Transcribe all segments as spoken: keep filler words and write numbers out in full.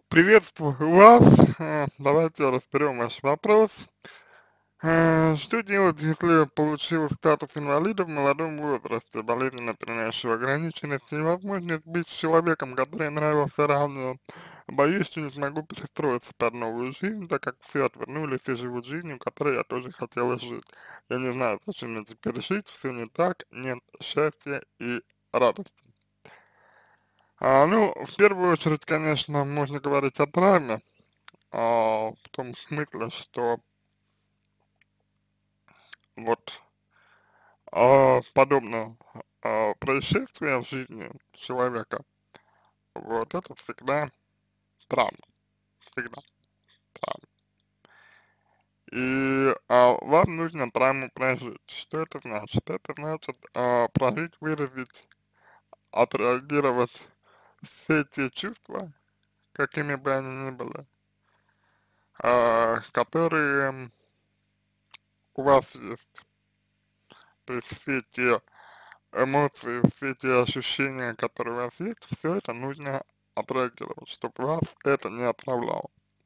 Приветствую вас. Э, Давайте разберем ваш вопрос. Э, Что делать, если получил статус инвалида в молодом возрасте, болезненно переносящего ограниченности и невозможность быть с человеком, который нравился ранее? Боюсь, что не смогу перестроиться под новую жизнь, так как все отвернулись и живут жизнью, которой я тоже хотела жить. Я не знаю, зачем мне теперь жить, все не так, нет счастья и радости. А, ну, в первую очередь, конечно, можно говорить о травме, а, в том смысле, что вот а, подобное а, происшествие в жизни человека, вот это всегда травма, всегда травма. И а, вам нужно травму прожить. Что это значит? Это значит а, прожить, выразить, отреагировать все те чувства, какими бы они ни были, а, которые у вас есть. То есть все те эмоции, все те ощущения, которые у вас есть, все это нужно отреагировать, чтобы вас это не отравляло.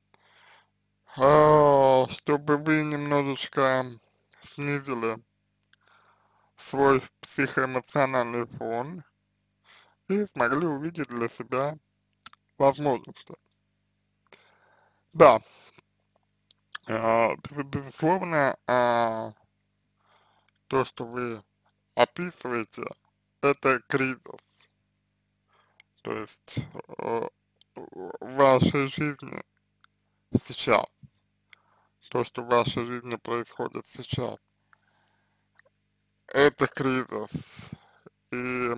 А, чтобы вы немножечко снизили свой психоэмоциональный фон и смогли увидеть для себя возможности. Да, а, без- безусловно, а, то, что вы описываете, это кризис. То есть э, в вашей жизни сейчас, то, что в вашей жизни происходит сейчас, это кризис. И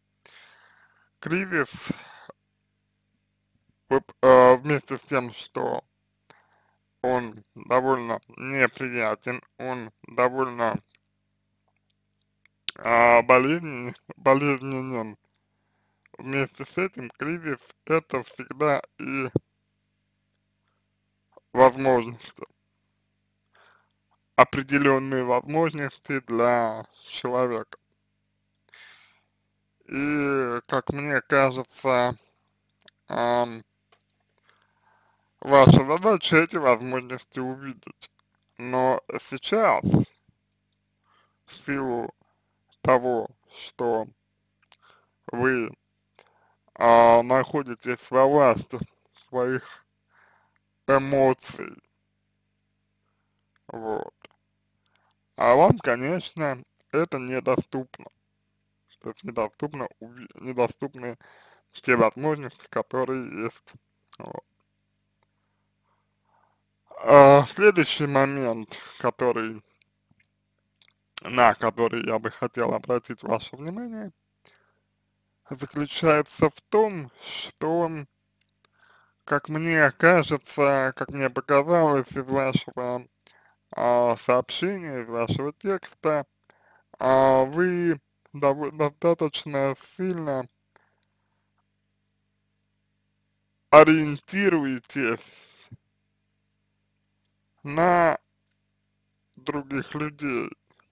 кризис вот, э, вместе с тем, что он довольно неприятен, он довольно э, болезнен, болезненен, вместе с этим кризис это всегда и возможности, определенные возможности для человека. И, как мне кажется, ам, ваша задача эти возможности увидеть. Но сейчас, в силу того, что вы а, находитесь во власти своих эмоций, вот, а вам, конечно, это недоступно. То есть недоступно, уви- недоступны те возможности, которые есть. Вот. А, следующий момент, который на который я бы хотел обратить ваше внимание, заключается в том, что, как мне кажется, как мне показалось из вашего а, сообщения, из вашего текста, а, вы дов- достаточно сильно ориентируетесь на других людей.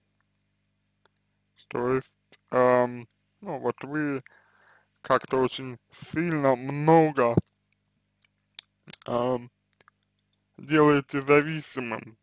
То есть, ам, ну вот вы как-то очень сильно много ам, делаете зависимым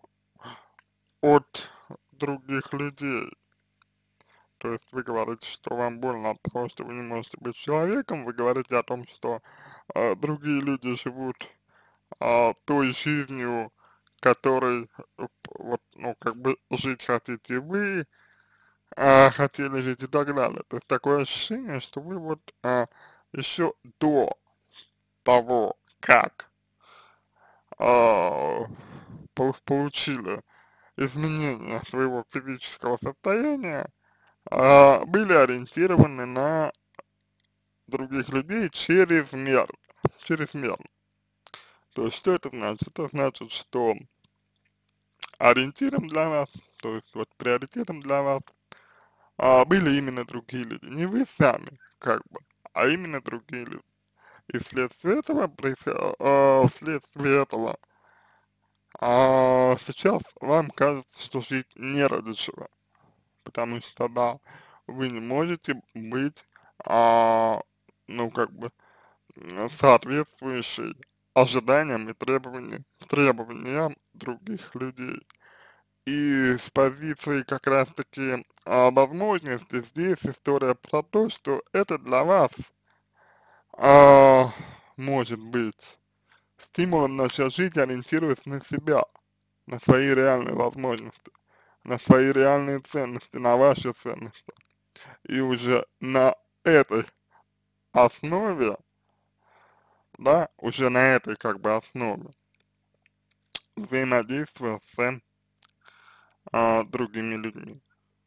от других людей. То есть вы говорите, что вам больно от того, что вы не можете быть человеком, вы говорите о том, что э, другие люди живут э, той жизнью, которой э, вот, ну, как бы жить хотите вы, а хотели жить и так далее. То есть такое ощущение, что вы вот а, еще до того, как а, пол- получили изменения своего физического состояния, а, были ориентированы на других людей чрезмерно, чрезмерно. То есть что это значит? Это значит, что ориентиром для вас, то есть вот приоритетом для вас а, были именно другие люди, не вы сами, как бы, а именно другие люди. И вследствие этого, происход- а, вследствие этого а, сейчас вам кажется, что жить не ради чего, потому что, да, вы не можете быть, а, ну, как бы, м, соответствующий ожиданиям и требованиям, требованиям других людей. И с позиции как раз-таки а, возможности здесь история про то, что это для вас а, может быть стимулом начать жить, ориентируясь на себя, на свои реальные возможности, на свои реальные ценности, на ваши ценности. И уже на этой основе, да, уже на этой как бы основе взаимодействия с а, другими людьми.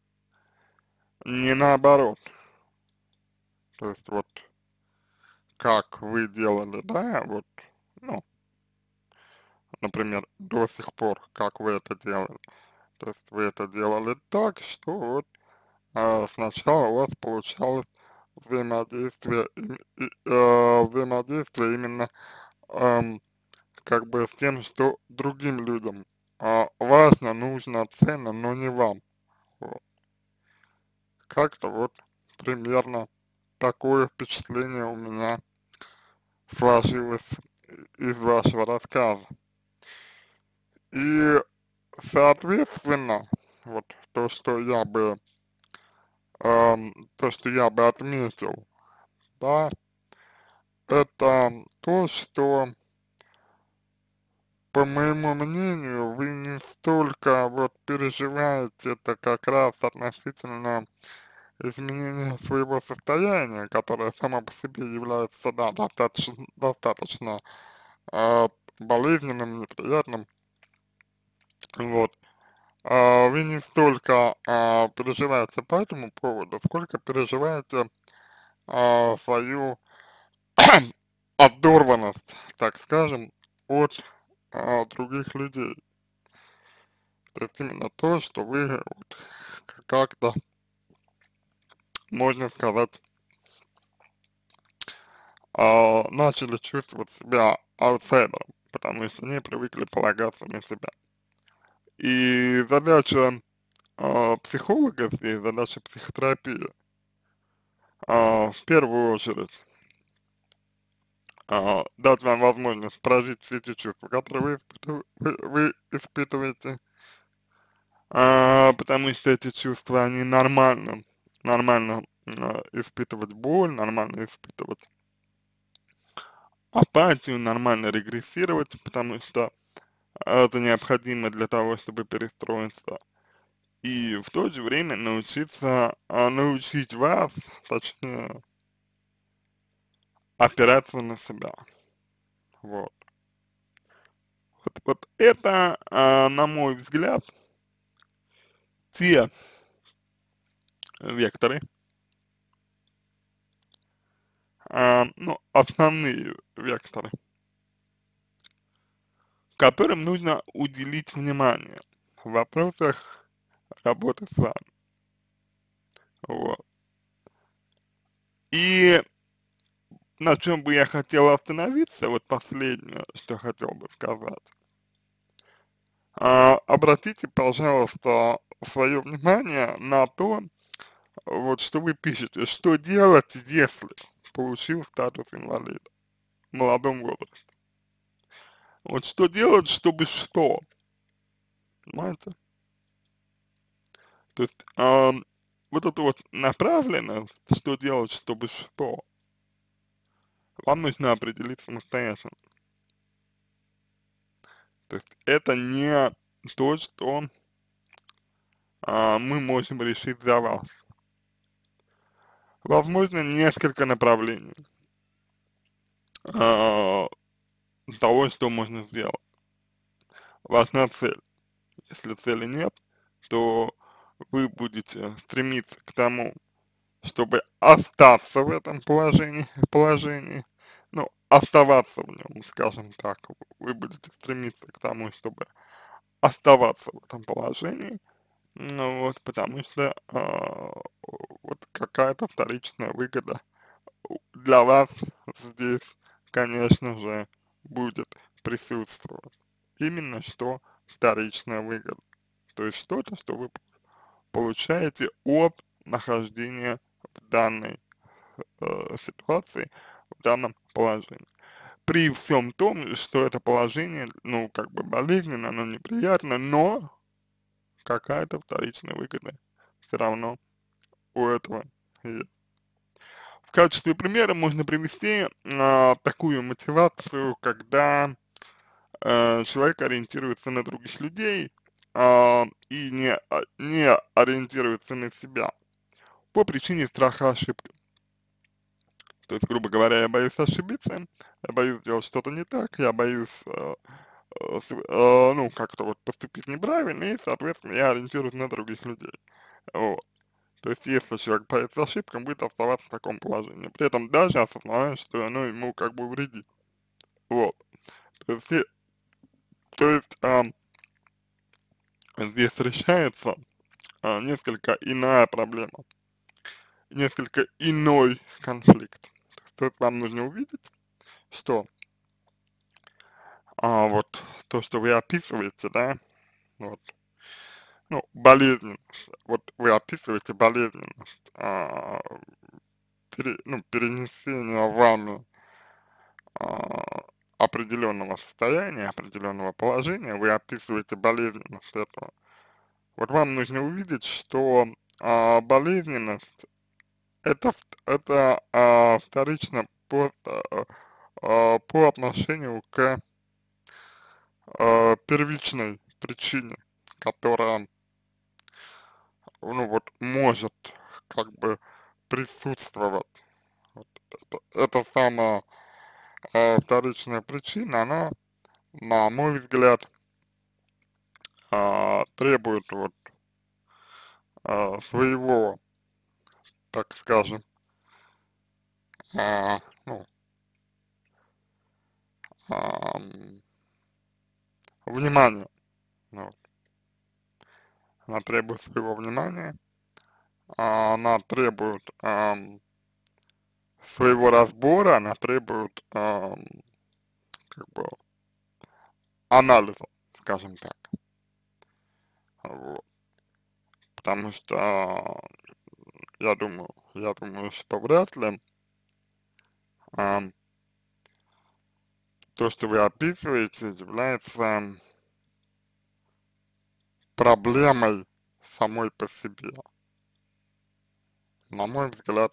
Не наоборот. То есть вот как вы делали, да, вот, ну, например, до сих пор, как вы это делали. То есть вы это делали так, что вот а, сначала у вас получалось взаимодействие, и, и, э, взаимодействие именно эм, как бы с тем, что другим людям а, важно, нужно, ценно, но не вам. Вот. Как-то вот примерно такое впечатление у меня сложилось из вашего рассказа. И, соответственно, вот то, что я бы, эм, то, что я бы отметил, да, это то, что, по моему мнению, вы не столько вот переживаете это как раз относительно изменения своего состояния, которое само по себе является, да, достаточно, достаточно э, болезненным, неприятным, вот. А, вы не столько а, переживаете по этому поводу, сколько переживаете а, свою оторванность, так скажем, от а, других людей. То есть именно то, что вы вот как-то, можно сказать, а, начали чувствовать себя аутсайдером, потому что не привыкли полагаться на себя. И задача а, психолога здесь, задача психотерапии, а, в первую очередь, а, дать вам возможность прожить все эти чувства, которые вы, испытыв- вы, вы испытываете, а, потому что эти чувства, они нормально, нормально а, испытывать боль, нормально испытывать апатию, нормально регрессировать, потому что это необходимо для того, чтобы перестроиться. И в то же время научиться, а, научить вас, точнее, опираться на себя. Вот. Вот, вот это, а, на мой взгляд, те векторы, а, ну, основные векторы, которым нужно уделить внимание в вопросах работы с вами. Вот. И на чем бы я хотел остановиться, вот последнее, что хотел бы сказать. А, обратите, пожалуйста, свое внимание на то, вот что вы пишете, что делать, если получил статус инвалида в молодом возрасте. Вот что делать, чтобы что, понимаете? То есть, ам, вот это вот направленность, что делать, чтобы что, вам нужно определить самостоятельно. То есть это не то, что а, мы можем решить за вас. Возможно, несколько направлений а, того, что можно сделать. Важна цель. Если цели нет, то вы будете стремиться к тому, чтобы остаться в этом положении, положении, ну, оставаться в нем, скажем так, вы будете стремиться к тому, чтобы оставаться в этом положении, ну вот, потому что а, вот какая-то вторичная выгода для вас здесь, конечно же, будет присутствовать. Именно что вторичная выгода. То есть что-то, что вы получаете от нахождения в данной э, ситуации, в данном положении. При всем том, что это положение, ну, как бы болезненно, оно неприятно, но какая-то вторичная выгода все равно у этого есть. В качестве примера можно привести а, такую мотивацию, когда э, человек ориентируется на других людей а, и не, а, не ориентируется на себя по причине страха ошибки. То есть, грубо говоря, я боюсь ошибиться, я боюсь сделать что-то не так, я боюсь, э, э, с- э, ну, как-то вот поступить неправильно, и, соответственно, я ориентируюсь на других людей. Вот. То есть, если человек боится ошибки, он будет оставаться в таком положении. При этом даже осознавая, что оно ему как бы вредит. Вот. То есть, и- то есть ам, здесь решается а, несколько иная проблема, несколько иной конфликт. То есть вам нужно увидеть, что а, вот то, что вы описываете, да, вот, ну, болезненность, вот вы описываете болезненность, а, пере, ну, перенесения вами а, определенного состояния, определенного положения, вы описываете болезненность этого. Вот вам нужно увидеть, что а, болезненность это, в- это а, вторично по, а, а, по отношению к а, первичной причине, которая, ну вот, может как бы присутствовать. Вот это, это самая а, вторичная причина, она, на мой взгляд, а, требует вот а, своего, так скажем, а, ну, ам, внимания. Ну, вот. Она требует своего внимания, а, она требует ам, своего разбора, она требует ам, как бы анализа, скажем так. Вот. Потому что я думаю, я думаю, что вряд ли ам, то, что вы описываете, является проблемой самой по себе. На мой взгляд,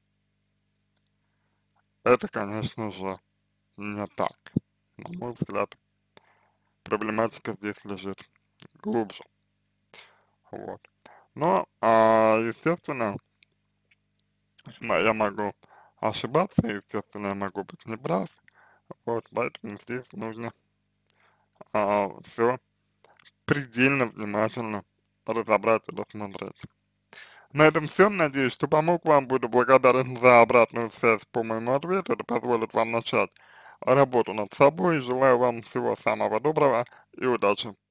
это, конечно же, не так. На мой взгляд, проблематика здесь лежит глубже. Вот. Но, а, естественно, ма- я могу ошибаться, естественно, я могу быть неправ. Вот, поэтому здесь нужно а, все предельно внимательно разобрать и рассмотреть. На этом все. Надеюсь, что помог вам. Буду благодарен за обратную связь по моему ответу. Это позволит вам начать работу над собой. Желаю вам всего самого доброго и удачи.